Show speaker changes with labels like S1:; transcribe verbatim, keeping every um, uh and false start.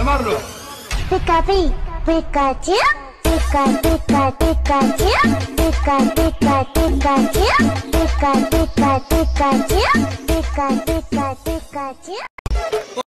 S1: llamarlo.
S2: Pica, Pikachu, pica, pica, Pikachu, pica, pica, Pikachu, pica, pica, Pikachu, pica, pica, Pikachu.